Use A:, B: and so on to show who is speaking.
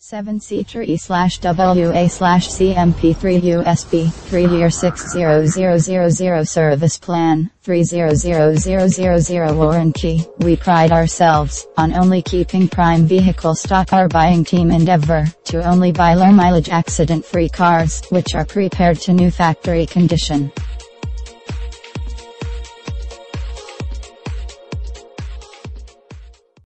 A: 7-seater E/WA/CMP3 USB, 3-year 60000 service plan, 300,000 warranty. We pride ourselves on only keeping prime vehicle stock. Our buying team endeavor to only buy low mileage accident-free cars, which are prepared to new factory condition.